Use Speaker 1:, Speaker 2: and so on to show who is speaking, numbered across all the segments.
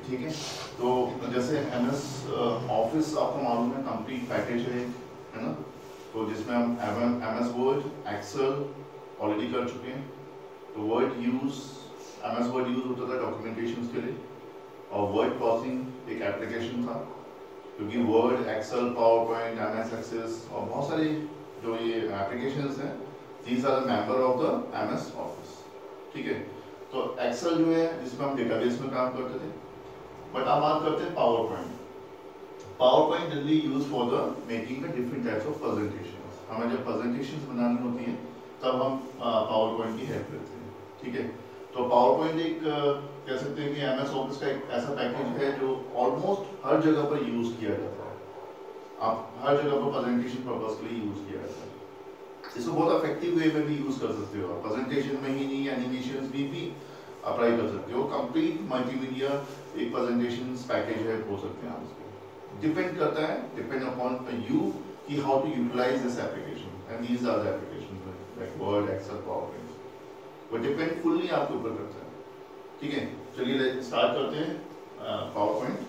Speaker 1: ठीक है। तो जैसे MS ऑफिस आपको मालूम है कंप्लीट पैकेज है ना, तो जिसमें हम MS वर्ड एक्सेल ऑलरेडी कर चुके हैं। तो MS वर्ड यूज होता था डॉक्यूमेंटेशन के लिए, और वर्ड प्रोसेसिंग एक एप्लीकेशन था, क्योंकि Word Excel PowerPoint MS एक्सेस और बहुत सारी जो ये एप्लीकेशंस हैं, these are member of the MS Office. ठीक है। तो एक्सेल जो है जिसमें हम डेटाबेस में काम करते थे, बट अब बात करते हैं PowerPoint generally use for the making the different types of presentations. हमें जब प्रेजेंटेशंस बनानी होती हैं तब हम पावर पॉइंट की हेल्प लेते हैं। ठीक है। तो पावर पॉइंट एक कह सकते हैं कि MS ऑफिस का एक ऐसा पैकेज है जो ऑलमोस्ट हर जगह पर यूज किया जाता है। आप हर जगह पर प्रेजेंटेशन पर्पस के लिए यूज किया जाता है। इसको बहुत इफेक्टिव वे में भी यूज कर सकते हो, प्रेजेंटेशन में ही नहीं, एनिमेशंस भी अप्लाई कर सकते हो। कंप्लीट मल्टीमीडिया एक प्रेजेंटेशन पैकेज है, हो सकते हैं आप उसको। डिपेंड करता है, डिपेंड अपॉन यू कि how to utilize this application, and these are the applications like Word Excel PowerPoint, वो डिपेंड फुल्ली आपके ऊपर करता है। ठीक है। चलिए स्टार्ट करते हैं पावर पॉइंट।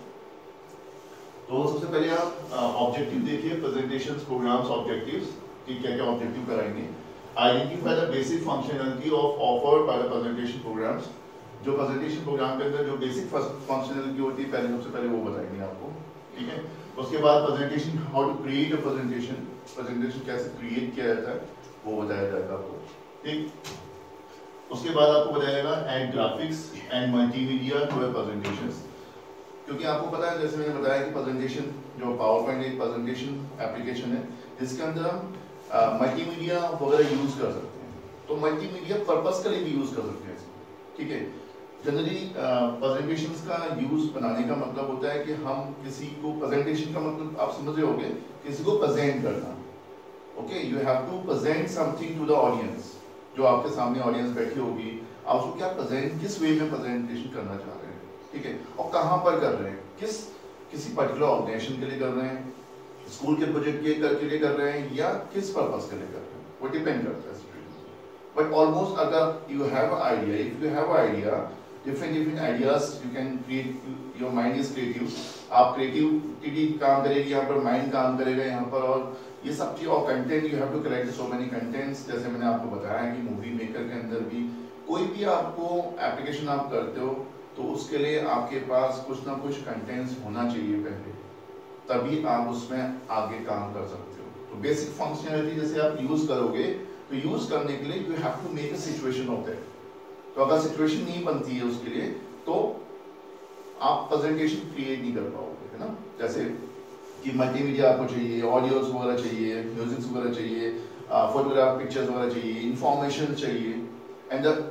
Speaker 1: तो सबसे पहले आप ऑब्जेक्टिव देखिए, प्रेजेंटेशन प्रोग्राम्स ऑब्जेक्टिव्स कि क्या क्या ऑब्जेक्टिव कराएंगे। Identify the basic functionality of offered by the presentation programs. जो प्रेजेंटेशन प्रोग्राम के अंदर जो बेसिक फंक्शनैलिटी होती है सबसे पहले वो बताएंगे आपको। ठीक है। उसके बाद presentation, how to create a presentation कैसे क्रिएट किया जाता है वो बताया जाएगा आपको। ठीक। उसके बाद आपको बताया जाएगा add graphics and multimedia to a presentations, क्योंकि आपको पता है जैसे मैंने बताया कि प्रेजेंटेशन जो पावर पॉइंट एक प्रेजेंटेशन एप्लीकेशन है जिसके अंदर हम मल्टीमीडिया वगैरह यूज कर सकते हैं। तो मल्टीमीडिया पर्पस के लिए भी यूज कर सकते हैं। ठीक है। जनरली प्रेजेंटेशंस का यूज बनाने का मतलब होता है कि हम किसी को, प्रेजेंटेशन का मतलब आप समझ रहे होंगे, किसी को प्रेजेंट करना। Okay, you have to present something to the audience. जो आपके सामने ऑडियंस बैठी होगी, आप उसको क्या प्रेजेंट, किस वे में प्रेजेंटेशन करना चाह रहे हैं। ठीक है। और कहाँ पर कर रहे हैं, किसी पर्टिकुलर ऑर्गेनाइजेशन के लिए कर रहे हैं, स्कूल के प्रोजेक्ट के लिए कर रहे हैं, या किस पर्पस के लिए कर रहे हैं, वो डिपेंड करता है। बट ऑलमोस्ट अगर you have idea, if you have idea, different ideas you can create, your mind is creative. आप क्रिएटिविटी काम करेगी यहाँ पर, माइंड काम करेगा यहाँ पर, और ये सब चीज, और content you have to collect so many contents. जैसे मैंने आपको बताया कि मूवी मेकर के अंदर भी कोई भी आपको एप्लीकेशन आप करते हो तो उसके लिए आपके पास कुछ ना कुछ कंटेंट्स होना चाहिए पहले, तभी आप उसमें आगे काम कर सकते हो। तो बेसिक फंक्शनैलिटी जैसे आप यूज करोगे, तो यूज करने के लिए you have to make a situation of that. तो अगर सिचुएशन नहीं बनती है उसके लिए, तो आप प्रेजेंटेशन क्रिएट नहीं कर पाओगे, है ना। जैसे कि मल्टीमीडिया आपको चाहिए, ऑडियोज वगैरह चाहिए, म्यूजिक वगैरह चाहिए, फोटोग्राफ, पिक्चर्स वगैरह चाहिए, इंफॉर्मेशन चाहिए, and the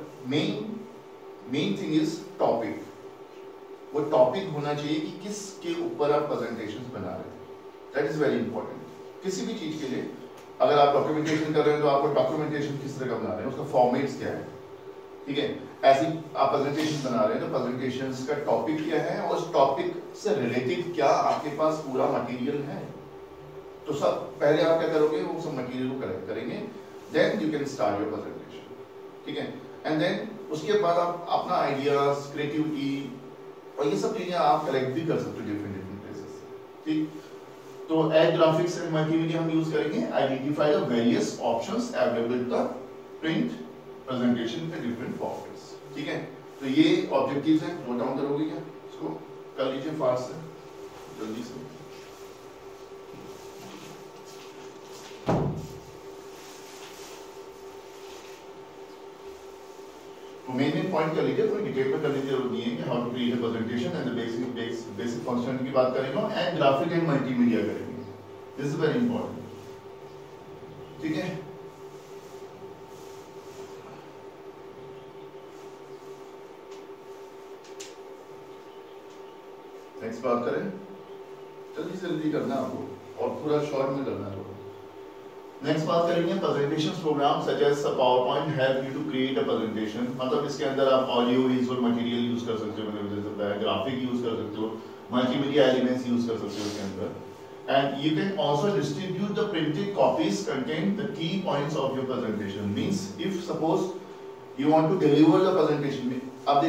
Speaker 1: main thing is topic. वो टॉपिक होना चाहिए कि किसके ऊपर आप प्रेजेंटेशंस बना रहे हैं। That is very important. किसी भी चीज के लिए अगर आप डॉक्यूमेंटेशन कर रहे हैं तो आपको डॉक्यूमेंटेशन किस तरह का बना रहे हैं, उसका फॉर्मेट्स क्या है। ठीक है। ऐसी आप प्रेजेंटेशन बना रहे हैं तो प्रेजेंटेशंस का टॉपिक क्या है, और उस टॉपिक से रिलेटेड क्या आपके पास पूरा मटेरियल है। तो सब पहले आप क्या करोगे, वो सब मटेरियल को कलेक्ट करेंगे, then you can start your presentation. ठीक है। एंड देन उसके बाद आप अपना आइडियाज, क्रिएटिविटी और ये सब चीजें आप कलेक्ट भी कर सकते हो डिफरेंट प्लेसेस से। ठीक। तो ऐड ग्राफिक्स एंड मल्टीमीडिया हम यूज करेंगे। Identify the various options available the print presentation के डिफरेंट फॉर्मेट्स। ठीक है। तो ये ऑब्जेक्टिव्स हैं, नोट डाउन करोगे क्या, इसको कर लीजिए फास्ट से, जल्दी से। तो मेन पॉइंट कर लीजिए, कोई डिटेल में करने की जरूरत नहीं है कि how to create a presentation and basic function की बात करेंगे, एंड ग्राफिक एंड मल्टीमीडिया करेंगे। This is very important. ठीक है। नेक्स्ट बात करें, जल्दी से जल्दी करना आपको और पूरा शॉर्ट में करना है। नेक्स्ट बात करेंगे presentation program such as PowerPoint help you to create a presentation. मतलब इसके अंदर आप ऑडियो विजुअल मटेरियल यूज कर सकते हो, मतलब जैसे बताया ग्राफिक यूज कर सकते हो, मल्टीमीडिया एलिमेंट्स यूज कर सकते हो इसके अंदर, and you can also distribute the printed copies contain the key points of your presentation. Means if suppose you want to deliver the presentation, अब देखो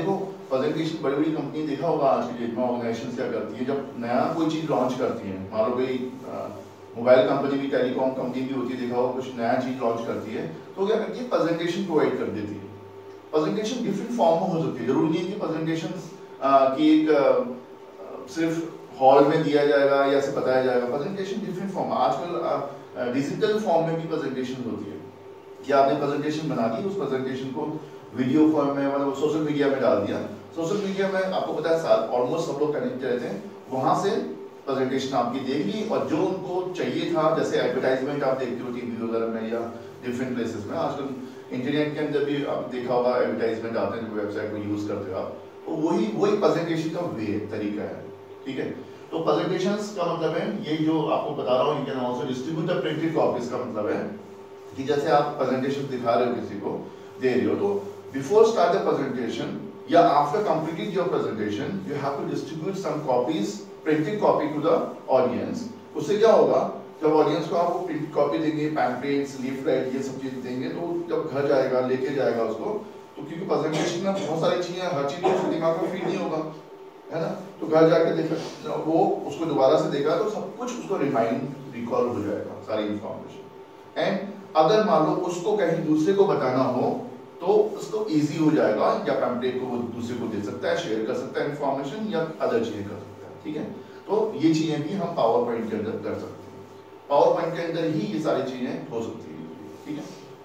Speaker 1: प्रेजेंटेशन बड़ी बड़ी कंपनी देखा होगा आज की डेट में ऑर्गेनाइजेशन क्या करती है, जब नया कोई चीज लॉन्च करती है, मान लो कोई मोबाइल कंपनी भी, टेलीकॉम कंपनी भी होती है, देखा होगा कुछ नया चीज लॉन्च करती है तो क्या करती है, प्रेजेंटेशन प्रोवाइड कर देती है। प्रेजेंटेशन डिफरेंट फॉर्म में हो सकती है, जरूरी नहीं है कि प्रेजेंटेशन की एक सिर्फ हॉल में दिया जाएगा या ऐसे बताया जाएगा। प्रेजेंटेशन डिफरेंट फॉर्म, आजकल डिजिटल फॉर्म में भी प्रेजेंटेशन होती है कि आपने प्रेजेंटेशन बना दी, उस प्रेजेंटेशन को वीडियो फॉर्म में मतलब सोशल मीडिया में डाल दिया। सोशल मीडिया में आपको पता है साथ ऑलमोस्ट सब लोग कनेक्ट रहते हैं, वहां से प्रेजेंटेशन आपकी देख ली और जो उनको चाहिए था, जैसे एडवर्टाइजमेंट आप देखते हो टीवी वगैरह में या डिफरेंट प्लेसेस में, आजकल इंटरनेट के अंदर भी आप देखा होगा एडवर्टाइजमेंट आते हैं जो वेबसाइट को यूज करते हो आप, तो वही प्रेजेंटेशन का वे तरीका है, ठीक है। तो प्रेजेंटेशंस का मतलब है ये जो आपको बता रहा हूँ, you can also distribute the printed copies का मतलब है कि जैसे आप प्रेजेंटेशन दिखा रहे हो किसी को दे रहे हो, तो बिफोर स्टार्ट द प्रेजेंटेशन या after completing your presentation you have to distribute some copies, printed copy to the audience. उससे क्या होगा, जब ऑडियंस को आप वो प्रिंटेड कॉपी देंगे, पैम्पलेट्स, लीफलेट, ये सब चीज देंगे, तो जब घर जाएगा लेके जाएगा उसको, तो क्योंकि प्रेजेंटेशन में बहुत सारी चीजें, हर चीज उसके दिमाग में फीड नहीं होगा, है ना, तो घर जाके देखा वो उसको दोबारा से देखा तो सब कुछ उसको रिकॉल हो जाएगा, सारी इंफॉर्मेशन। एंड अगर मान लो उसको कहीं दूसरे को बताना हो तो उसको इजी हो जाएगा, या पैम्पलेट को वो दूसरे को दे सकता है, शेयर कर सकता है इंफॉर्मेशन, या अदर चीजें कर सकता है, ठीक है। तो ये चीजें भी हम पावर पॉइंट के अंदर कर सकते हैं, पावर पॉइंट के अंदर ही ये सारी चीजें हो सकती है, ठीक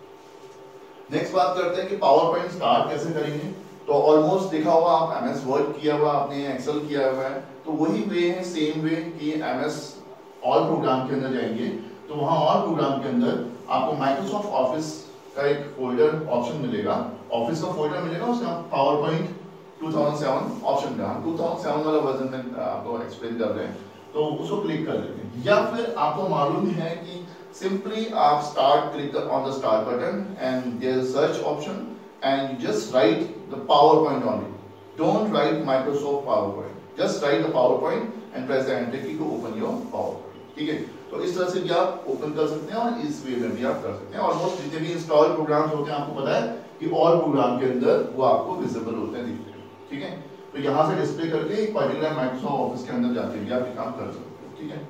Speaker 1: है। नेक्स्ट बात करते हैं कि पावर पॉइंट स्टार्ट कैसे करेंगे। तो ऑलमोस्ट देखा होगा आप एमएस वर्ड किया हुआ आपने, एक्सेल किया हुआ है, तो वही वे है, सेम वे कि एमएस ऑल प्रोग्राम के अंदर जाएंगे, तो वहां ऑल प्रोग्राम के अंदर आपको माइक्रोसॉफ्ट ऑफिस का एक फोल्डर ऑप्शन मिलेगा, ऑफिस का फोल्डर मिलेगा, उसका पावर पॉइंट 2007 ऑप्शन का, हम 2007 वाला वर्जन में आपको एक्सप्लेन कर रहे हैं, तो उसको क्लिक कर लेते हैं। या फिर आपको मालूम है कि सिंपली आप start click on the start button and there is search option and you just write the PowerPoint only. Don't write Microsoft PowerPoint. Just write the PowerPoint and press the enter key to open your PowerPoint. ठीक है, तो इस तरह से भी आप open कर सकते हैं और इस वे में भी आप कर सकते हैं। ऑलमोस्ट जितने भी इंस्टॉल प्रोग्राम्स होते हैं आपको पता है कि ऑल प्रोग्राम के अंदर वो आपको विजिबल होते हैं, दिखते हैं, ठीक है। तो यहाँ से डिस्प्ले करके एक पर्टिकुलर माइक्रोसॉफ्ट ऑफिस के अंदर जाके भी आप ये काम कर सकते हो, ठीक है।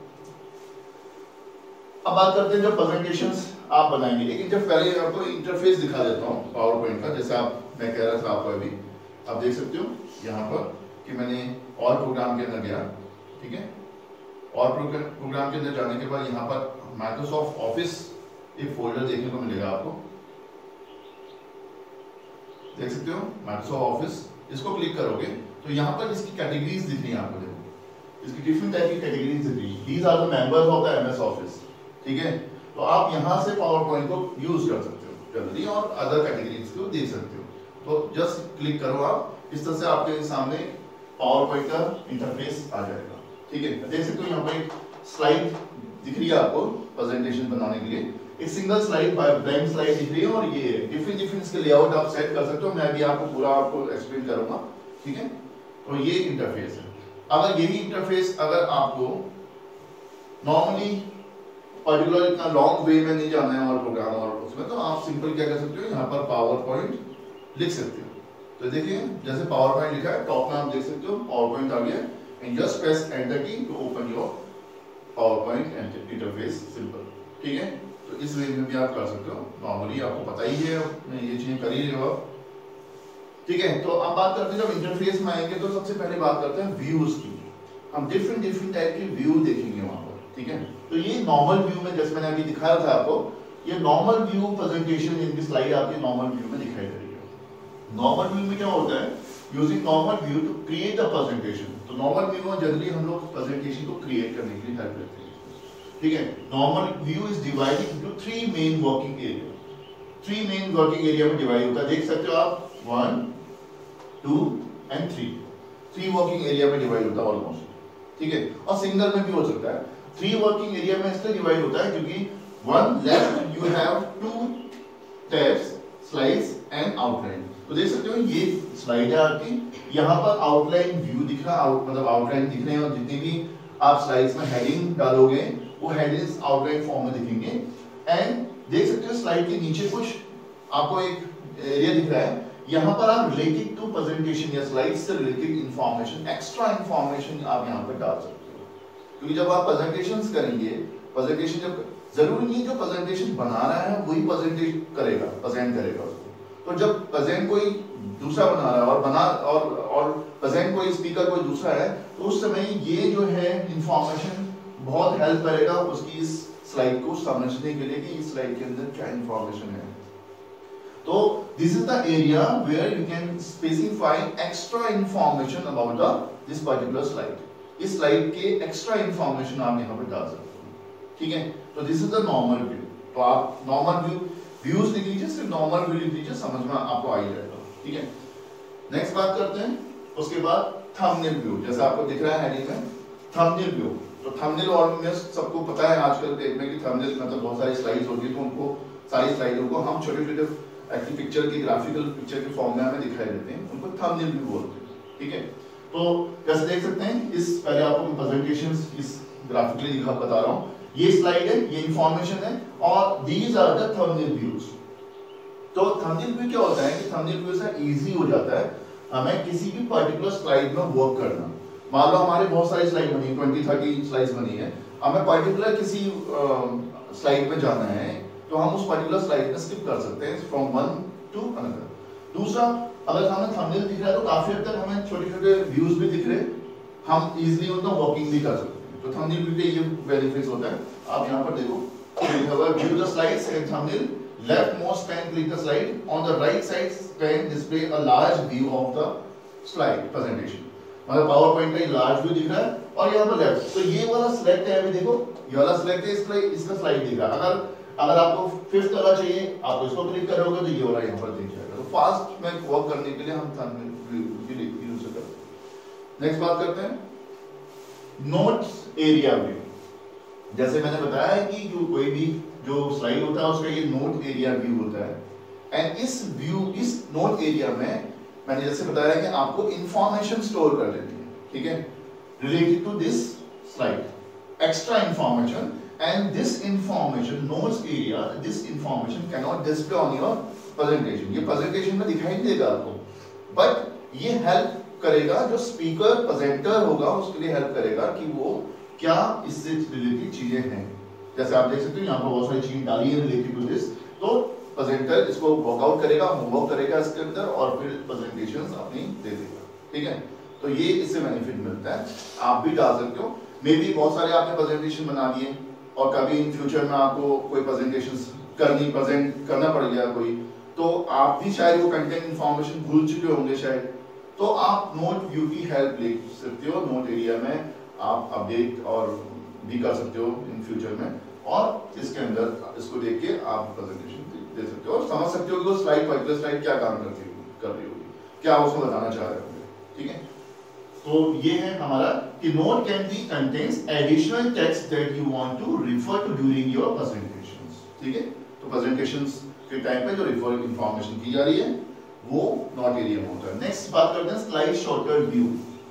Speaker 1: अब बात करते हैं जब प्रेजेंटेशंस आप बनाएंगे, लेकिन जब पहले आपको इंटरफेस दिखा देता हूँ पावर पॉइंट का, जैसे मैं कह रहा था आपको अभी, आप देख सकते हो यहाँ पर कि मैंने और प्रोग्राम के अंदर गया, ठीक है। और प्रोग्राम के अंदर जाने के बाद यहाँ पर माइक्रोसॉफ्ट ऑफिस एक फोल्डर देखने को मिलेगा आपको, देख सकते हो माइक्रोसॉफ्ट ऑफिस, इसको क्लिक करोगे तो यहाँ पर इसकी कैटेगरीज दिख रही है आपको, देखो इसकी डिफरेंट टाइप की कैटेगरीज दिख रही है। These are the members of the MS Office, ठीक है। तो आप यहाँ से पावर पॉइंट को यूज कर सकते हो जल्दी और अदर कैटेगरीज को देख सकते हो। तो जस्ट क्लिक करो आप, इस तरह से आपके सामने पावर पॉइंट का इंटरफेस आ जाएगा, ठीक है। देख सकते हो यहाँ पर एक स्लाइड दिख रही है आपको प्रेजेंटेशन बनाने के लिए, एक सिंगल स्लाइड ब्लैंक स्लाइड दिख रही है, और ये डिफरेंट इसके लेआउट आप सेट कर सकते हो, मैं भी आपको पूरा आपको एक्सप्लेन करूंगा, ठीक है। तो ये इंटरफेस है। अगर यही इंटरफेस अगर आपको नॉर्मली पर्टिकुलर इतना लॉन्ग वे में नहीं जाना है और प्रोग्राम और उसमें, तो आप सिंपल क्या कर सकते हो, यहाँ पर पावर पॉइंट लिख सकते हो। तो देखिए जैसे पावर पॉइंट लिखा है टॉप में आप देख सकते हो पावर पॉइंट आ गया, and just press enter key to open your PowerPoint interface, simple, ठीक है। तो इस वे में भी आप कर सकते हो, नॉर्मली आपको पता ही है, ये चीजें कर ही रहे हो आप, ठीक है। तो अब बात करते हैं जब इंटरफेस में आएंगे तो सबसे पहले बात करते हैं व्यूज की। हम डिफरेंट टाइप के व्यू देखेंगे वहां पर, ठीक है। तो ये नॉर्मल व्यू में जैसे मैंने अभी दिखाया था आपको, ये नॉर्मल व्यू प्रेजेंटेशन, इनकी स्लाइड आपकी नॉर्मल व्यू में दिखाई दे रही है। नॉर्मल व्यू में क्या होता है, using normal view to create a presentation. तो नॉर्मल व्यू में जनरली हम लोग प्रेजेंटेशन को क्रिएट करने के लिए हेल्प करते हैं, ठीक है। Normal view is divided into 3 main working area, 3 main working area में डिवाइड होता है, देख सकते हो आप 1 2 एंड 3 वर्किंग एरिया में डिवाइड होता है ऑलमोस्ट, ठीक है। और सिंगल में भी हो सकता है। 3 वर्किंग एरिया में इसलिए डिवाइड होता है क्योंकि 1 left you have 2 tabs, slides and outline. तो देख सकते हो ये स्लाइड है आपकी, यहाँ पर आउटलाइन व्यू दिख रहा है, मतलब आउटलाइन दिख रहे हैं, और जितनी भी आप स्लाइड्स में हेडिंग डालोगे वो हेडिंग्स आउटलाइन फॉर्म में दिखेंगे। एंड देख सकते हो स्लाइड के नीचे कुछ आपको एक एरिया दिख रहा है, यहाँ पर आप रिलेटेड टू प्रेजेंटेशन या स्लाइड से रिलेटेड इंफॉर्मेशन, एक्स्ट्रा इंफॉर्मेशन आप यहाँ पर डाल सकते हो, क्योंकि जब आप प्रेजेंटेशंस करेंगे, प्रेजेंटेशन जब जरूरी नहीं जो प्रेजेंटेशन बना रहा है वही प्रेजेंट करेगा उसको, तो जब प्रेजेंट कोई दूसरा बना रहा है और प्रेजेंट कोई स्पीकर कोई दूसरा है, तो उस समय ये जो है इंफॉर्मेशन बहुत हेल्प करेगा उसकी इस स्लाइड को समझने के लिए कि इस स्लाइड के अंदर क्या इंफॉर्मेशन है। तो this is the area where you can specify extra information about this particular slide. इस स्लाइड के एक्स्ट्रा इंफॉर्मेशन आप यहाँ पर डाल सकते हो, ठीक है। तो this is the normal view, तो आप नॉर्मल व्यूज लिख लीजिए, सिर्फ नॉर्मल व्यू लिख लीजिए, समझ में आपको आ ही जाएगा, ठीक है। नेक्स्ट बात करते हैं, उसके बाद थंबनेल व्यू, जैसा आपको दिख रहा है हेडिंग में थंबनेल व्यू। तो थंबनेल ऑलमोस्ट सबको पता है आजकल डेट में कि थंबनेल मतलब बहुत सारी स्लाइड्स होती है, तो उनको सारी स्लाइडों को हम छोटे-छोटे एक्टिव पिक्चर की ग्राफिकल पिक्चर के फॉर्म में हमें दिखाई देते हैं, उनको थंबनेल व्यू बोलते हैं, ठीक है। तो जैसे देख सकते हैं, इस पहले आपको प्रेजेंटेशंस इस ग्राफिकली दिखा बता रहा हूं, ये स्लाइड है, ये इंफॉर्मेशन है और these are the thumbnail views. तो थंबनेल व्यू क्या होता है कि थंबनेल व्यू से इजी हो जाता है हमें किसी भी पर्टिकुलर स्लाइड में वर्क करना। मान लो हमारे बहुत सारी स्लाइड बनी है, 20-30 स्लाइड्स बनी है, हमें पर्टिकुलर किसी स्लाइड में जाना है, तो हम उस पर्टिकुलर स्लाइड में स्किप कर सकते हैं फ्रॉम वन टू अनदर। दूसरा, अगर हमें थंबनेल दिख रहा है तो काफी हद तक हमें छोटे-छोटे व्यूज भी दिख रहे, हम इजीली उनका वर्किंग भी कर सकते हैं। तो थंबनेल व्यू के ये बेनिफिट्स होता है। आप यहाँ पर देखो, view the slides and thumbnail, leftmost pane click the slide, on the right side pane display a large view of the slide presentation। मतलब पावर पॉइंट का लार्ज व्यू दिख रहा है और यहाँ पर लेफ्ट, तो ये वाला सिलेक्ट है, अभी देखो ये वाला सिलेक्ट है, इसका स्लाइड दिख रहा है। अगर आपको फिफ्थ वाला चाहिए, आप इसको क्लिक करोगे तो ये वाला यहाँ पर दिख जाएगा। तो फास्ट में वर्क करने के लिए हम थंबनेल व्यू यूज करते हैं। नेक्स्ट बात करते हैं नोट्स एरिया व्यू। जैसे मैंने बताया कि कोई भी जो स्लाइड होता है उसका ये नोट एरिया व्यू होता है, एंड इस नोट एरिया में मैंने जैसे बताया कि आपको इंफॉर्मेशन स्टोर कर देती है, ठीक है, related to this slide, extra information, and this information notes area, this information can not display on your presentation. ये प्रेजेंटेशन में दिखाई नहीं देगा आपको, बट ये हेल्प करेगा, जो स्पीकर प्रेजेंटर होगा उसके लिए हेल्प करेगा कि वो क्या इससे रिलेटेड चीजें हैं। जैसे आप देख सकते हो यहाँ पर बहुत सारी चीजें डाली है रिलेटेड टू दिस, तो प्रेजेंटर इसको वर्कआउट करेगा, होमवर्क करेगा इसके अंदर और फिर प्रेजेंटेशंस अपनी दे देगा, ठीक है। तो ये इससे बेनिफिट मिलता है, आप भी डाल सकते हो। मे बी बहुत सारे आपने प्रेजेंटेशन बना लिए और कभी इन फ्यूचर में आपको कोई प्रेजेंटेशंस प्रेजेंट करना पड़ गया कोई, तो आप भी शायद वो कंटेंट इंफॉर्मेशन भूल चुके होंगे शायद, तो आप नोट व्यू की हेल्प ले सकते हो। नोट एरिया में आप अपडेट और भी कर सकते हो इन फ्यूचर में, और इसके अंदर इसको देख के आप प्रेजेंटेशन दे सकते हो और समझ सकते हो कि वो स्लाइड पर्टिकुलर स्लाइड क्या काम कर रही होगी, क्या उसमें बताना चाह रहे होंगे, ठीक है। तो ये है हमारा कि note can be contains additional text that you want to refer to during your presentations, ठीक है। तो प्रेजेंटेशंस के टाइम पे जो रिफर इंफॉर्मेशन की जा रही है वो नोट एरिया में होता है। नेक्स्ट बात करते हैं स्लाइड शॉर्टर व्यू।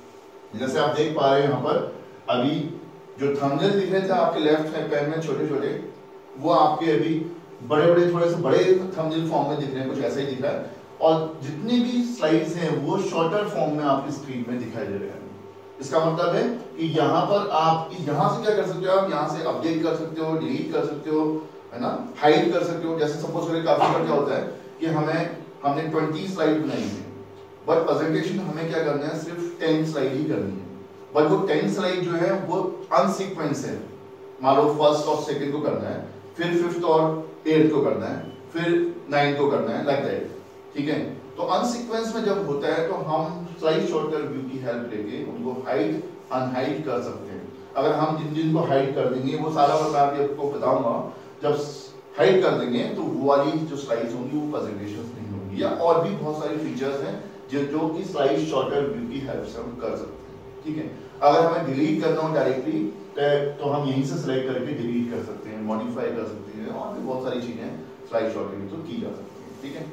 Speaker 1: जैसे आप देख पा रहे हैं यहाँ पर अभी जो थंबनेल दिख रहे थे आपके लेफ्ट पैन में छोटे छोटे, वो आपके अभी बड़े बड़े थोड़े से बड़े थंबनेल फॉर्म में दिख रहे हैं, कुछ ऐसा ही दिख रहा है, और जितनी भी स्लाइड्स हैं वो शॉर्टर फॉर्म में आपकी स्क्रीन में दिखाई दे रहे हैं। इसका मतलब है कि यहाँ पर आप यहाँ से क्या कर सकते हो, आप यहाँ से अपडेट कर सकते हो, डिलीट कर सकते हो, है ना, हाइड कर सकते हो। जैसे सपोज करें काफी बार क्या होता है कि हमने 20 स्लाइड बनाई है, बट प्रेजेंटेशन हमें क्या करना है, सिर्फ 10 स्लाइड ही करनी है, बट वो 10 स्लाइड जो है वो अनसीक्वेंस है। मान लो फर्स्ट और सेकंड को करना है, फिर फिफ्थ और 8th को करना है, फिर 9th को करना है, लाइक दैट, ठीक है। तो अनसीक्वेंस में जब होता है तो हम स्लाइड शॉर्टर व्यू की हेल्प लेके उनको हाइड अनहाइड कर सकते हैं। अगर हम जिन जिन को हाइड कर देंगे, वो सारा मैं आपको बताऊंगा, जब हाइड कर देंगे तो वो वाली जो स्लाइड्स होंगी वो प्रेजेंटेशंस नहीं होंगी, या और भी बहुत सारे फीचर्स हैं जो कि स्लाइड शॉर्टर व्यू की हेल्प से हम कर सकते हैं, ठीक है। अगर हमें डिलीट करना हो डायरेक्टली तो हम यहीं से सिलेक्ट करके डिलीट कर सकते हैं, मॉडिफाई कर सकते हैं, और भी बहुत सारी चीजें स्लाइड शॉर्टर व्यू तो की जा सकती है, ठीक है।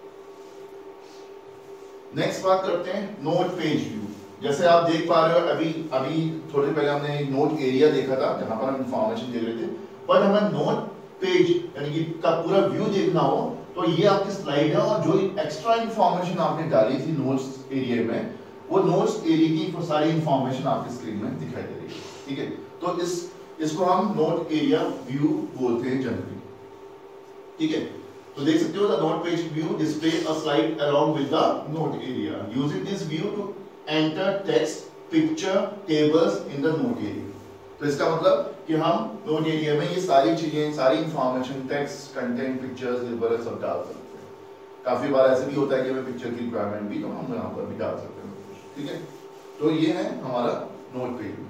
Speaker 1: नेक्स्ट बात करते हैं नोट पेज व्यू। जैसे आप देख पा रहे हो अभी थोड़ी पहले हमने नोट एरिया देखा था जहां पर हम इंफॉर्मेशन दे रहे थे, बट हमें नोट पेज यानी कि का पूरा व्यू देखना हो तो ये आपकी स्लाइड है और जो एक्स्ट्रा इंफॉर्मेशन आपने डाली थी नोट्स एरिया में, वो नोट्स एरिया की सारी इंफॉर्मेशन आपकी स्क्रीन में दिखाई दे रही है, ठीक है। तो इसको हम नोट एरिया व्यू बोलते हैं जनरली, ठीक है। तो देख सकते हो the note page view display a slide along with the note area, using this view to enter text, picture, tables in the note area. तो इसका मतलब कि हम नोट एरिया में ये सारी चीजें, सारी इंफॉर्मेशन, टेक्स्ट, कंटेंट, पिक्चर्स वगैरह सब डाल सकते हैं। काफी बार ऐसे भी होता है कि हमें पिक्चर की रिक्वायरमेंट भी, तो हम यहाँ पर भी डाल सकते हैं, ठीक है। तो ये है हमारा नोट पेज।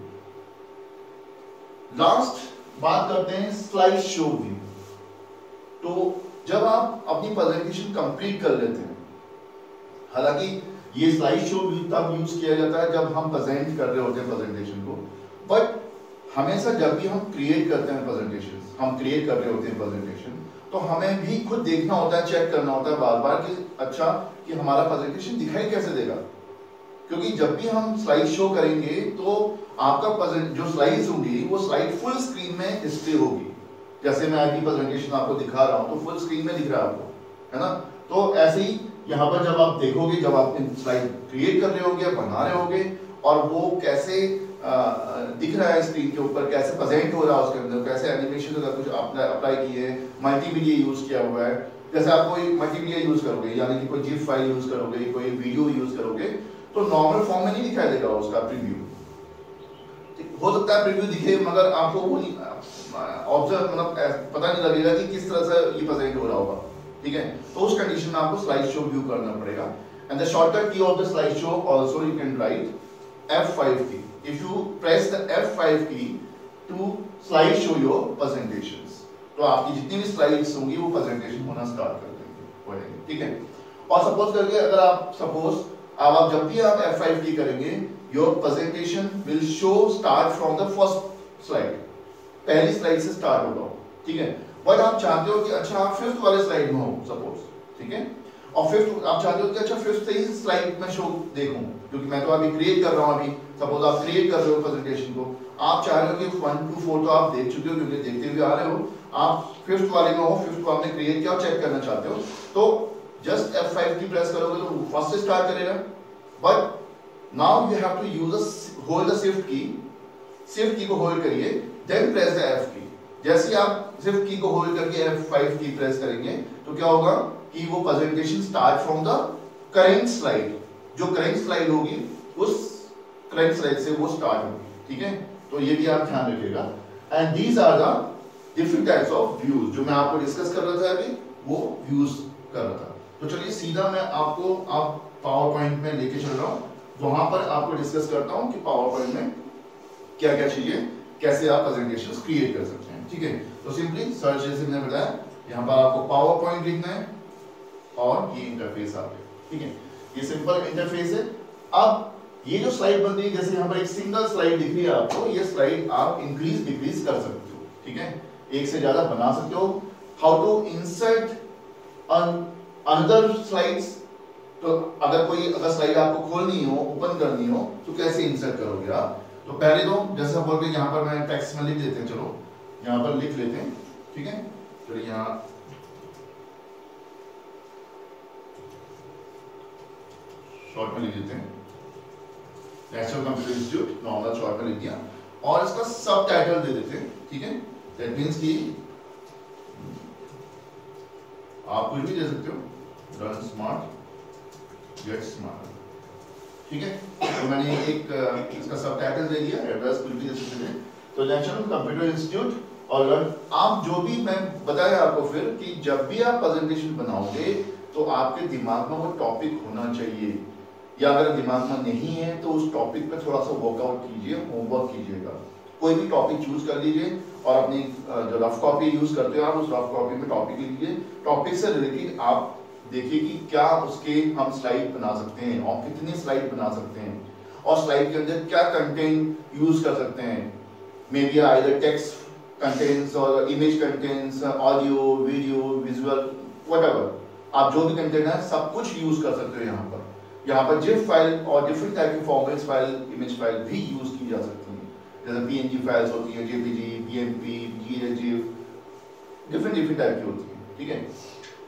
Speaker 1: लास्ट बात करते हैं स्लाइड शो व्यू। तो जब आप अपनी प्रेजेंटेशन कंप्लीट कर लेते हैं, हालांकि ये स्लाइड शो व्यू तब यूज किया जाता है जब हम प्रेजेंट कर रहे होते हैं प्रेजेंटेशन को, बट हमेशा जब भी हम क्रिएट करते हैं प्रेजेंटेशन, हम क्रिएट कर रहे होते हैं प्रेजेंटेशन, तो हमें भी खुद देखना होता है, चेक करना होता है बार बार कि अच्छा कि हमारा प्रेजेंटेशन दिखाई कैसे देगा। क्योंकि जब भी हम स्लाइड शो करेंगे तो आपका जो स्लाइड्स होंगी वो स्लाइड फुल स्क्रीन में डिस्प्ले होगी। जैसे मैं अभी प्रेजेंटेशन आपको दिखा रहा हूं तो फुल स्क्रीन में दिख रहा है आपको, है ना। तो ऐसे ही यहाँ पर जब आप देखोगे, जब आप स्लाइड क्रिएट कर रहे होगे, बना रहे होगे, और वो कैसे दिख रहा है स्क्रीन के ऊपर, कैसे प्रेजेंट हो रहा है उसके अंदर, कैसे एनिमेशन का कुछ आपने अप्लाई किए है, मल्टीमीडिया यूज किया हुआ है। जैसे आप कोई मल्टीमीडिया यूज करोगे, यानी कि कोई जिप फाइल यूज करोगे, कोई वीडियो यूज करोगे, तो नॉर्मल फॉर्म में नहीं दिखाई देगा उसका प्रीव्यू। हो सकता है प्रीव्यू दिखे मगर आपको वो नहीं ऑब्जर्व, मतलब पता नहीं लगेगा कि किस तरह से ये प्रेजेंट हो रहा होगा, ठीक है। तो उस कंडीशन में आपको स्लाइड शो व्यू करना पड़ेगा। And the shortcut key of the slide show also you can write F5 key. If you press the F5 key to slide show your presentations, तो आपकी जितनी भी स्लाइड्स होंगी वो प्रेजेंटेशन होना स्टार्ट कर देंगे, ठीक है। और सपोज करके अगर आप अब जब भी आप F5 की करेंगे, your presentation will show start from the first slide, पहली स्लाइड से स्टार्ट होगा, ठीक है। बट आप चाहते हो कि अच्छा आप फिफ्थ वाले स्लाइड में हो सपोज, ठीक है, और फिफ्थ आप चाहते हो कि अच्छा फिफ्थ से ही स्लाइड में शो देखूं, क्योंकि मैं तो अभी क्रिएट कर रहा हूं। अभी सपोज आप क्रिएट कर रहे हो प्रेजेंटेशन को, आप चाह रहे हो कि 1 to 4 तो आप देख चुके हो क्योंकि देखते हुए आ रहे हो, आप फिफ्थ वाले में हो, फिफ्थ को आपने क्रिएट किया और चेक करना चाहते हो, तो जस्ट F5 की प्रेस करोगे तो फर्स्ट से स्टार्ट करेगा। But now you have to use hold the shift key को होल्ड करिए, देन प्रेस द F की। जैसे आप शिफ्ट की को होल्ड करके F5 की प्रेस करेंगे तो क्या होगा कि वो presentation start from the current slide, जो करेंट स्लाइड होगी उस करेंट स्लाइड से वो स्टार्ट होगी, ठीक है। तो ये भी आप ध्यान रखिएगा। And these are the different types of views जो मैं आपको डिस्कस कर रहा था अभी, वो व्यूज कर रहा था। तो चलिए सीधा मैं आपको आप पावर पॉइंट में लेके चल रहा हूं, वहां पर आपको डिस्कस करता हूं कि पावर पॉइंट में क्या क्या चाहिए, कैसे आप प्रेजेंटेशंस क्रिएट कर सकते हैं, ठीक है। तो सिंपली सर्च जैसे मैंने बताया, यहाँ पर आपको पावर पॉइंट लिखना है और ये इंटरफेस आ गया, ठीक है। ये सिंपल इंटरफेस है। अब ये जो स्लाइड बन रही है, जैसे यहाँ पर एक सिंगल स्लाइड दिख रही है आपको, ये स्लाइड आप इंक्रीज डिक्रीज कर सकते हो, ठीक है, एक से ज्यादा बना सकते हो। How to insert another slides, तो अगर स्लाइड आपको खोलनी हो, ओपन करनी हो, तो कैसे इंसर्ट करोगे आप। तो पहले तो जैसे बोल के यहाँ पर मैं टेक्स्ट में लिख देते हैं, चलो यहाँ पर लिख लेते हैं, ठीक है। चलिए यहाँ शॉर्ट में लिख देते हैं, national computer institute, normal short में लिख दिया, और इसका सब टाइटल दे देते हैं, ठीक है। दैट मीन्स कि आप कुछ भी दे सकते हो, रन स्मार्ट गेट स्मार्ट, ठीक है। तो मैंने एक इसका सब टाइटल दे दिया, एड्रेस कुछ भी दे सकते हैं। तो नेशनल कंप्यूटर इंस्टीट्यूट और लर्न, आप जो भी मैं बताया आपको फिर कि जब भी आप प्रेजेंटेशन बनाओगे तो आपके दिमाग में वो टॉपिक होना चाहिए, या अगर दिमाग में नहीं है तो उस टॉपिक पे थोड़ा सा वर्कआउट कीजिए, होमवर्क कीजिएगा। कोई भी टॉपिक चूज कर लीजिए और अपनी जो रफ कॉपी यूज करते हो आप, उस रफ कॉपी में टॉपिक लीजिए, टॉपिक से रिलेटेड आप देखिए कि क्या उसके हम स्लाइड बना सकते हैं और कितनी स्लाइड बना सकते हैं, और स्लाइड के अंदर क्या कंटेंट यूज कर सकते हैं। Maybe either text contents और image contents, audio, video, visual, whatever, आप जो भी कंटेंट है सब कुछ यूज कर सकते हो। यहाँ पर जिप फाइल और डिफरेंट टाइप की फॉर्मेट्स फाइल, इमेज फाइल भी यूज की जा सकती हैं, जैसे PNG फाइल्स होती हैं, JPG, BMP, GIF, different type की होती हैं, ठीक है।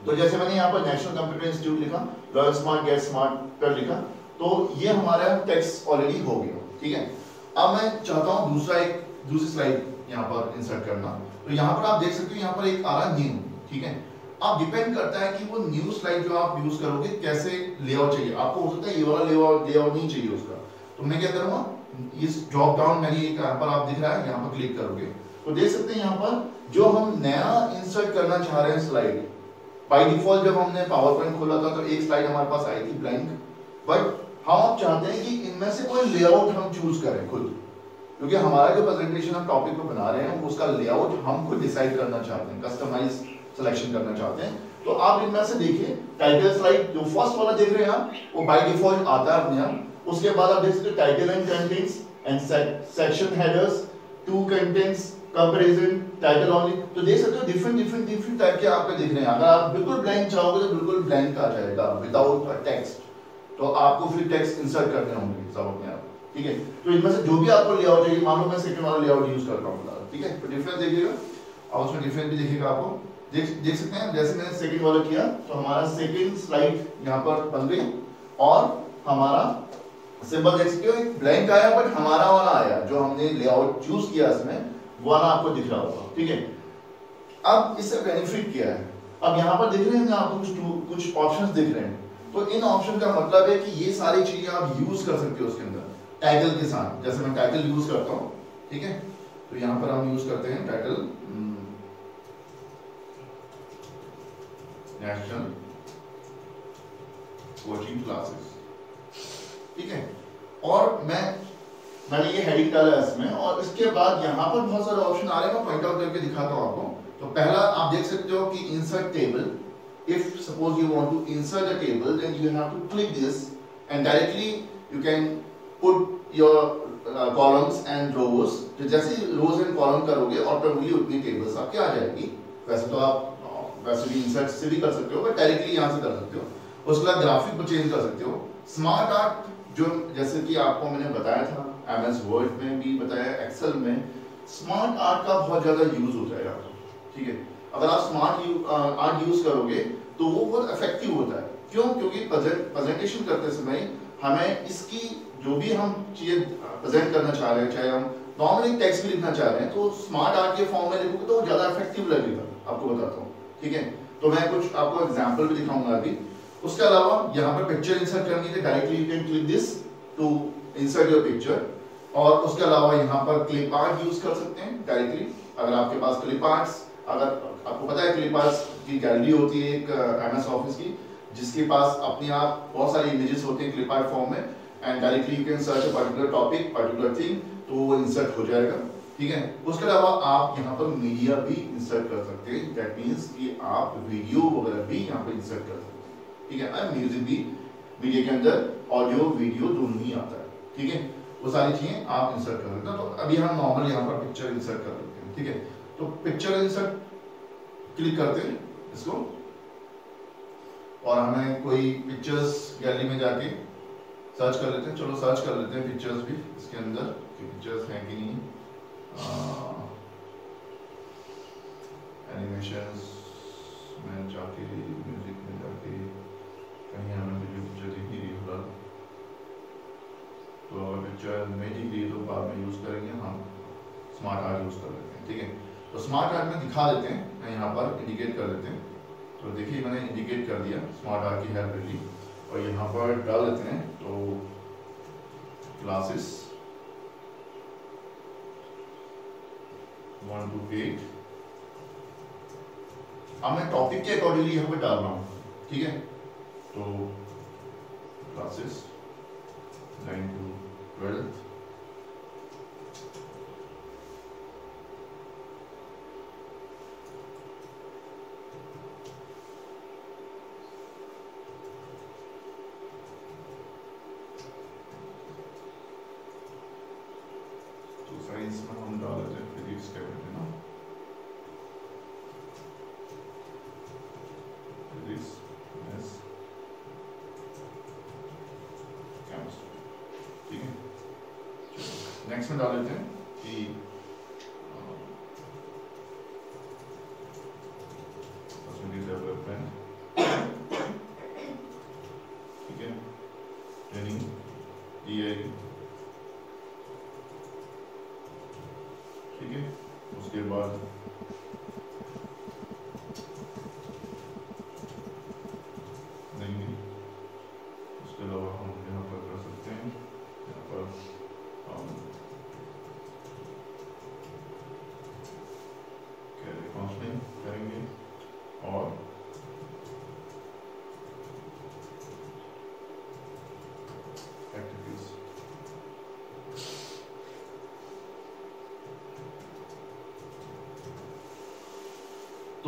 Speaker 1: तो जैसे मैंने यहाँ पर नेशनल कंप्यूटर इंस्टीट्यूट लिखा, लर्न स्मार्ट गेट स्मार्टर लिखा, तो ये हमारा टेक्स्ट ऑलरेडी हो गया, ठीक है। अब मैं चाहता हूँ दूसरी स्लाइड यहाँ पर इंसर्ट करना। तो यहाँ पर आप देख सकते हो, यहाँ पर एक आ रहा न्यू, ठीक है। अब डिपेंड करता है कि वो न्यू स्लाइड जो आप यूज करोगे कैसे लेआउट चाहिए आपको। हो सकता है ये वाला लेआउट नहीं चाहिए उसका, तो मैं क्या करूँगा, इस ड्रॉप डाउन मेन्यू यहाँ पर आप दिख रहा है, यहाँ पर क्लिक करोगे तो देख सकते हैं यहाँ पर जो हम नया इंसर्ट करना चाह रहे हैं स्लाइड, बाय डिफॉल्ट जब हमने पावर पॉइंट खोला था तो एक स्लाइड हमारे पास आई थी ब्लैंक, बट हम चाहते हैं कि इनमें से कोई लेआउट हम चूज करें खुद, क्योंकि हमारा जो प्रेजेंटेशन हम टॉपिक पे बना रहे हैं उसका लेआउट हम खुद डिसाइड करना चाहते हैं, कस्टमाइज सिलेक्शन करना चाहते हैं। तो आप इनमें से देखिए टाइटल स्लाइड जो फर्स्ट वाला देख रहे हैं आप, वो बाय डिफॉल्ट आता है अपने आप। उसके बाद आप देख सकते हो title and contents and section headers, two contents, comparison, title only. तो देख सकते हो डिफरेंट टाइप के आपके दिख रहे हैं। अगर आप बिल्कुल ब्लैंक चाहोगे तो बिल्कुल ब्लैंक आ जाएगा विदाउट अ टेक्स्ट, तो आपको फिर टेक्स्ट इंसर्ट करने होंगे सब अपने आप, ठीक है। तो इनमें से जो भी आपको लेआउट चाहिए, मान लो मैं सेकंड वाला लेआउट यूज करता हूं, ठीक है। तो डिफरेंस देखिएगा और उसमें डिफरेंस भी देखिएगा आपको, देख सकते हैं। जैसे मैंने सेकंड वाला किया तो हमारा सेकंड स्लाइड यहाँ पर बन गई और हमारा सिंबल देख सकते हो एक ब्लैंक आया, बट हमारा वाला आया जो हमने लेआउट चूज किया इसमें वो वाला आपको दिख रहा होगा, ठीक है। अब इससे बेनिफिट क्या है, अब यहाँ पर दिख रहे हैं आपको कुछ ऑप्शंस दिख रहे हैं, तो इन ऑप्शन का मतलब है कि ये सारी चीजें आप यूज कर सकते हो उसके अंदर टाइटल के साथ। जैसे मैं टाइटल यूज करता हूँ, ठीक है, तो यहाँ पर हम यूज करते हैं टाइटल नेशनल कोचिंग क्लासेस, ठीक है। और मैंने ये हेडिंग डाला है इसमें, और इसके बाद यहाँ पर बहुत सारे ऑप्शन आ रहे हैं, मैं पॉइंट आउट करके दिखाता हूँ आपको। तो पहला आप देख सकते हो कि insert table. If suppose you want to insert a table, then you have to click this and directly you can put your columns and rows. तो जैसे rows and column करोगे ऑटोमेटिकली उतनी टेबल्स आपके आ जाएगी। वैसे तो आप वैसे भी इंसर्ट से भी कर सकते हो, बट डायरेक्टली यहाँ से कर सकते हो। उसके बाद ग्राफिक को चेंज कर सकते हो। स्मार्ट आर्ट जो जैसे कि आपको मैंने बताया था, MS वर्ड में भी बताया, एक्सेल में स्मार्ट आर्ट का बहुत ज्यादा यूज होता है, ठीक है। अगर आप स्मार्ट आर्ट यूज करोगे तो वो बहुत इफेक्टिव होता है। क्यों? क्योंकि प्रेजेंटेशन करते समय हमें इसकी जो भी हम चीजें प्रेजेंट करना चाह रहे हैं, चाहे हम नॉर्मली टेक्स्ट भी लिखना चाह रहे हैं, तो स्मार्ट आर्ट के फॉर्म में लिखोगे तो वो ज्यादा इफेक्टिव लगेगा, आपको बताता हूँ, ठीक है। तो मैं कुछ आपको एग्जाम्पल भी दिखाऊंगा अभी। उसके अलावा यहाँ पर पिक्चर इंसर्ट करनी है, directly you can click this to insert your picture. और उसके अलावा यहाँ पर क्लिप आर्ट यूज कर सकते हैं डायरेक्टली। अगर आपके पास क्लिप आर्ट्स, अगर आपको पता है क्लिप आर्ट्स की गैलरी होती है एक MS ऑफिस की, जिसके पास अपने आप बहुत सारी इमेजेस होती हैं क्लिप आर्ट फॉर्म में, and directly you can search a particular topic, particular thing, तो वो इंसर्ट हो जाएगा, ठीक है। उसके अलावा आप यहाँ पर मीडिया भी इंसर्ट कर सकते हैं, दैट मीन्स कि आप वीडियो वगैरह भी यहाँ पर इंसर्ट कर सकते हैं, ठीक है। म्यूजिक भी मीडिया के अंदर ऑडियो वीडियो दोनों ही आता है, ठीक है। वो सारी चीजें आप इंसर्ट कर सकते हैं। तो अभी हम नॉर्मल यहाँ पर पिक्चर इंसर्ट कर सकते हैं, ठीक है। तो पिक्चर इंसर्ट क्लिक करते हैं इसको, और हमें कोई पिक्चर्स गैलरी में जाके सर्च कर लेते हैं। चलो सर्च कर लेते हैं पिक्चर्स भी इसके अंदर कि पिक्चर्स हैं कि नहीं। एनिमेशंस में जाके, म्यूजिक में जाके कहीं हमें पिक्चर दिख नहीं रही फिलहाल, तो अगर पिक्चर नहीं दिख रही तो बाद में यूज करेंगे, हम स्मार्ट आर्ट यूज कर लेते हैं, ठीक है। तो स्मार्ट आर्ट में दिखा देते हैं, मैं यहाँ पर इंडिकेट कर देते हैं। तो देखिए मैंने इंडिकेट कर दिया स्मार्ट आर्ट की हेल्प ली, और यहाँ पर डाल देते हैं तो क्लासेस 1 to 8। अब मैं टॉपिक के अकॉर्डिंगली यहाँ पे डाल रहा हूँ, ठीक है। तो क्लासेस 9 to 12, साइंस में हम डाल देते हैं फिजिक्स केमिस्ट्री ना, फिजिक्स मैथ्स केमिस्ट्री, ठीक है। नेक्स्ट में डाल देते हैं कि डेवलपमेंट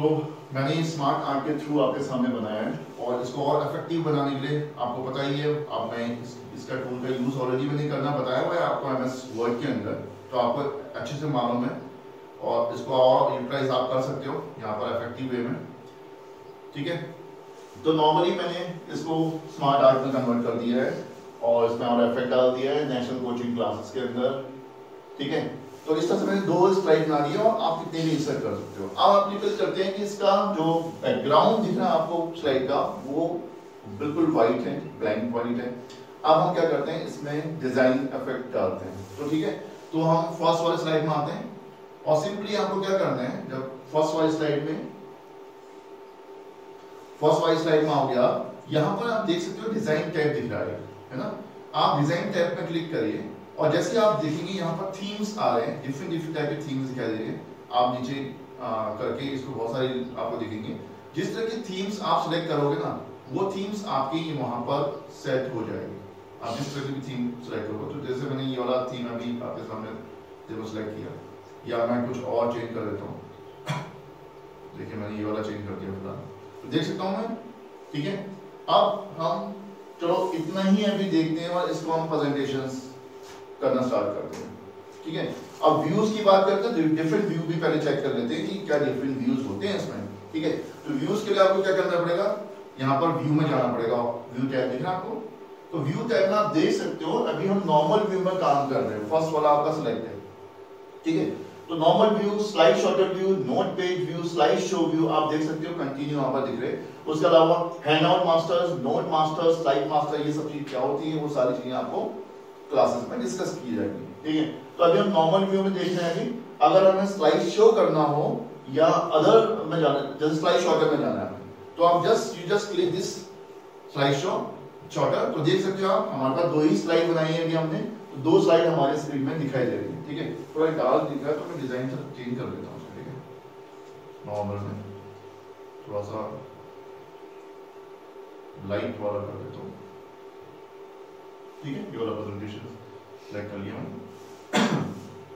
Speaker 1: तो मैंने स्मार्ट आर्ट के थ्रू आपके सामने बनाया है, और इसको और इफेक्टिव बनाने के लिए आपको पता ही है, अब मैं इसका टूल का यूज ऑलरेडी मैंने करना बताया हुआ है आपको MS वर्ड के अंदर, तो आपको अच्छे से मालूम है, और इसको और यूटिलाइज आप कर सकते हो यहाँ पर इफेक्टिव वे में, ठीक है। तो नॉर्मली मैंने इसको स्मार्ट आर्ट में कन्वर्ट कर दिया है, और इसमें और इफेक्ट डाल दिया है नेशनल कोचिंग क्लासेस के अंदर, ठीक है। तो इस तरह से मैंने 2 स्लाइड बना दी है, और आप कितने भी इंसर्ट कर सकते हो। अब आप निकल करते हैं कि इसका जो बैकग्राउंड दिख रहा है आपको स्लाइड का, वो बिल्कुल व्हाइट है, ब्लैंक व्हाइट है। अब हम क्या करते हैं, इसमें डिजाइन इफेक्ट डालते हैं, तो ठीक है। तो हम फर्स्ट वाले स्लाइड में आते हैं, और सिंपली आपको क्या करना है, जब फर्स्ट वाली स्लाइड में आ गया, यहाँ पर आप देख सकते हो डिजाइन टैब दिख रहा है ना। आप डिजाइन टैब में क्लिक करिए, और जैसे आप देखेंगे यहाँ पर थीम्स आ रहे हैं, डिफरेंट टाइप के थीम्स दिखाई दे रहे हैं। आप नीचे करके इसको बहुत सारे आपको दिखेंगे। जिस तरह की थीम्स आप सिलेक्ट करोगे ना, वो थीम्स आपकी वहां पर सेट हो जाएगी। आप जिस तरह की थीम सिलेक्ट करोगे, तो जैसे मैंने ये वाला थीम अभी आपके सामने देखो सिलेक्ट किया, या मैं कुछ और चेंज कर देता हूँ। देखिए मैंने ये वाला चेंज कर दिया फिलहाल, तो देख सकता हूँ मैं, ठीक है। अब हम चलो इतना ही अभी देखते हैं, और इसको हम प्रेजेंटेशंस करना स्टार्ट करते हैं, ठीक है। अब व्यूज की बात करते हैं, तो डिफरेंट व्यू भी पहले चेक कर लेते हैं कि क्या डिफरेंट व्यूज होते हैं इसमें, ठीक है। तो व्यूज के लिए आपको क्या करना पड़ेगा, यहाँ पर व्यू में जाना पड़ेगा, व्यू टैब दिख रहा है आपको, तो व्यू टैब में आप देख सकते हो अभी हम नॉर्मल व्यू में काम कर रहे हैं, फर्स्ट वाला आपका सिलेक्ट है, ठीक है। तो normal view, slide sorter view, note page view, slide show view आप देख सकते हो कंटिन्यू यहाँ पर दिख रहे हैं। उसके अलावा handout masters, note masters, slide master, ये सब चीज क्या होती है, वो सारी चीजें आपको क्लासेस में डिस्कस की जाएगी, ठीक है। तो अभी हम नॉर्मल व्यू में देख रहे हैं। अभी अगर हमें स्लाइड शो करना हो या अदर में जाना, जैसे स्लाइड शॉर्टर में जाना है, तो आप just click this slide show sorter, तो देख सकते हो आप हमारे पास 2 ही स्लाइड बनाई है अभी हमने, तो 2 स्लाइड हमारे स्क्रीन में दिखाई दे रही है, ठीक है। थोड़ा डार्क दिख रहा है, तो मैं डिजाइन चेंज कर देता हूँ, ठीक है। नॉर्मल में थोड़ा सा लाइट वाला कर देता हूँ, ठीक है। ये वाला प्रेजेंटेशन सेलेक्ट कर लिया मैंने।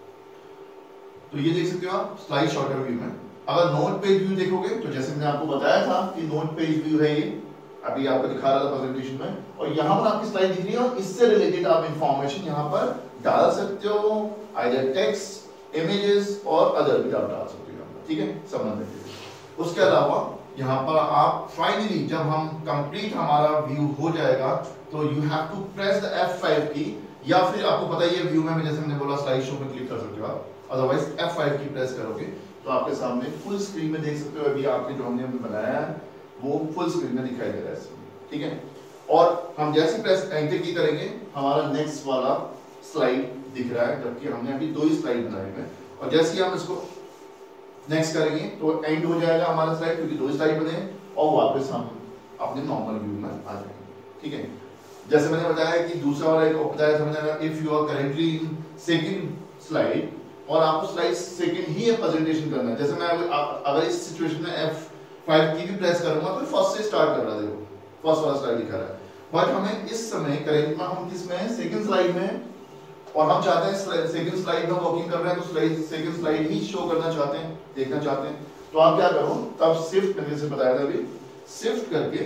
Speaker 1: तो ये देख सकते हो आप स्लाइड शॉर्टर व्यू में। अगर नोट पेज व्यू देखोगे, तो जैसे मैंने आपको बताया था कि नोट पेज व्यू है, ये अभी आपको दिखा रहा था प्रेजेंटेशन में, और यहाँ पर आपकी स्लाइड दिख रही है, और इससे रिलेटेड आप इंफॉर्मेशन यहाँ पर डाल सकते हो, आइदर टेक्स्ट, इमेजेस और अदर भी आप डाल सकते हो, ठीक है, संबंधित। उसके अलावा यहाँ पर आप फाइनली जब हम कंप्लीट हमारा व्यू हो जाएगा, तो you have to press the F5 key, या फिर आपको पता ही है व्यू में जैसे मैंने बोला स्लाइड शो में क्लिक कर सकते हो आप, अदरवाइज F5 की प्रेस करोगे तो आपके सामने फुल स्क्रीन में देख सकते हो। अभी आपने जो हमने बनाया है वो फुल स्क्रीन में दिखाई दे रहा है, ठीक है। और हम जैसे प्रेस एंटर की करेंगे, हमारा नेक्स्ट वाला स्लाइड दिख रहा है, जबकि हमने अभी 2 ही स्लाइड बनाए हैं, और जैसे ही हम इसको नेक्स्ट करेंगे तो एंड हो जाएगा हमारा स्लाइड, क्योंकि 2 स्लाइड बने, और वापस हम अपने नॉर्मल व्यू में आ जाएंगे, ठीक है। जैसे मैंने बताया कि दूसरा वाला एक बताया समझना, if you are currently in second slide, और आपको स्लाइड सेकंड ही प्रेजेंटेशन करना है, जैसे मैं अगर इस सिचुएशन में F5 की भी प्रेस करूंगा तो फर्स्ट से स्टार्ट कर रहा है, देखो फर्स्ट वाला स्लाइड दिखा रहा है, बट हमें इस समय करेंट में हम किसमें, सेकंड स्लाइड में, और हम चाहते हैं सेकंड स्लाइड में वर्किंग कर रहे हैं, तो सेकंड स्लाइड ही शो करना चाहते हैं, देखना चाहते हैं, तो आप क्या करो, तब शिफ्ट, मैंने जैसे बताया था अभी, शिफ्ट करके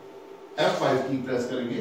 Speaker 1: F5 की प्रेस करेंगे,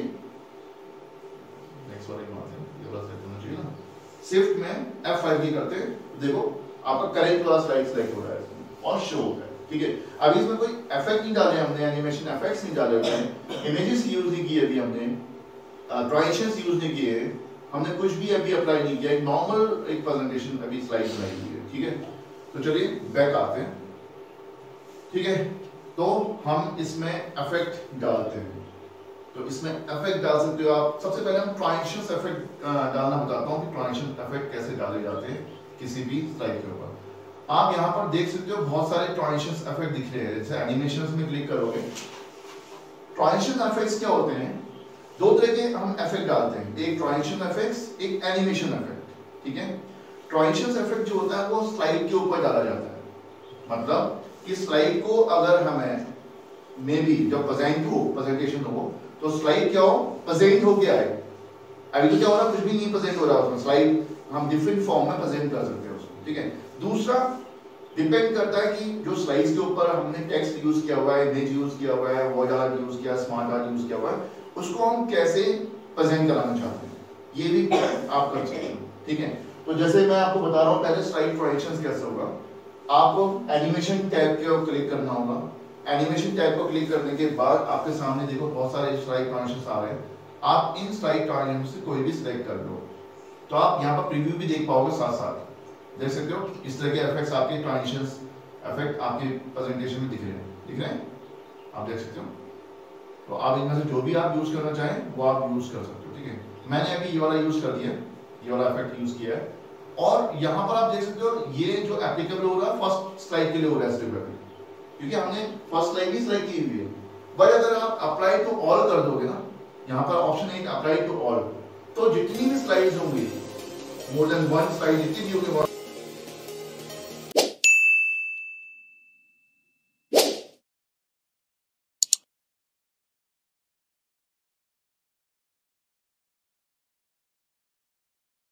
Speaker 1: नेक्स्ट वाले में आते हैं, ये वाला सेट होना चाहिए ना, शिफ्ट में F5 की करते हैं, देखो आपका करेंट वाला स्लाइड सिलेक्ट हो रहा है और शो होता है, ठीक है। अभी इसमें कोई इफेक्ट नहीं डाले हमने, एनिमेशन इफेक्ट्स नहीं डाले हुए हैं, इमेजेस यूज नहीं किए अभी हमने, ट्रांजिशंस यूज नहीं किए, हमने कुछ भी अभी अप्लाई नहीं किया, एक नॉर्मल एक प्रेजेंटेशन अभी स्लाइड बनाई हुई है, ठीक है। तो चलिए बैक आते हैं, ठीक है। तो हम इसमें इफेक्ट डालते हैं, तो इसमें इफेक्ट डाल सकते हो आप। सबसे पहले हम ट्रांजिशंस इफेक्ट डालना बताता हूँ कि ट्रांजिशन इफेक्ट कैसे डाले जाते हैं किसी भी स्लाइड के ऊपर। आप यहाँ पर देख सकते हो बहुत सारे ट्रांजिशंस इफेक्ट दिख रहे हैं, जैसे एनिमेशंस में क्लिक करोगे, ट्रांजिशन इफेक्ट्स क्या होते हैं, 2 तरह के हम इफेक्ट डालते हैं, एक ट्रांजिशन इफेक्ट्स, एक एनिमेशन इफेक्ट, ठीक है। ट्रांजिशन इफेक्ट जो होता है वो स्लाइड के ऊपर डाला जाता है, मतलब कि स्लाइड को अगर हमें मे बी जब प्रेजेंटेशन हो तो स्लाइड क्या हो, प्रेजेंट हो क्या है, अभी तो क्या हो रहा है, कुछ भी नहीं प्रेजेंट हो रहा है उसमें, स्लाइड हम डिफरेंट फॉर्म में प्रेजेंट कर सकते हैं उसको, ठीक है। दूसरा डिपेंड करता है कि जो स्लाइड्स के ऊपर हमने टेक्स्ट यूज किया हुआ है, इमेज यूज किया हुआ है, वॉइड आर्ट यूज किया, स्मार्ट आर्ट यूज किया हुआ है, उसको हम कैसे प्रेजेंट कराना चाहते हैं, ये भी आप कर सकते हैं। ठीक है, तो जैसे मैं आपको बता रहा हूँ पहले स्लाइड ट्रांजिशंस कैसे होगा। आपको एनिमेशन टैब के ऊपर क्लिक करना होगा। एनिमेशन टैब को क्लिक करने के बाद आपके सामने देखो बहुत सारे स्लाइड ट्रांजिशंस आ रहे हैं। आप इन स्लाइड ट्रांजिशंस से कोई भी सिलेक्ट कर लो, तो आप यहाँ पर प्रीव्यू भी देख पाओगे, साथ साथ देख सकते हो इस तरह के इफेक्ट्स आपके ट्रांजिशंस इफेक्ट आपके प्रेजेंटेशन में दिख रहे हैं, आप देख सकते हो। तो आप इनमें से जो भी आप यूज करना चाहें वो आप यूज कर सकते हो। ठीक है, मैंने अभी ये वाला यूज कर दिया, ये वाला इफेक्ट यूज किया है, और यहाँ पर आप देख सकते हो ये जो एप्लीकेबल हो रहा है फर्स्ट स्लाइड के लिए हो रहा है सिर्फ, क्योंकि हमने फर्स्ट स्लाइड ही सिलेक्ट की हुई है। बट अगर आप अप्लाई टू ऑल कर दोगे ना, यहाँ पर ऑप्शन है अप्लाई टू ऑल, तो जितनी भी स्लाइड्स होंगी, मोर देन वन स्लाइड जितनी भी होगी